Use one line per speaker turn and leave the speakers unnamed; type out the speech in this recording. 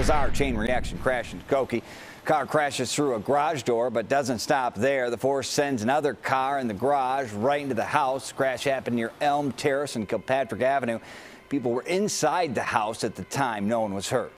bizarre chain reaction crash in Skokie. Car crashes through a garage door but doesn't stop there. The force sends another car in the garage right into the house. Crash happened near Elm Terrace and Kilpatrick Avenue. People were inside the house at the time. No one was hurt.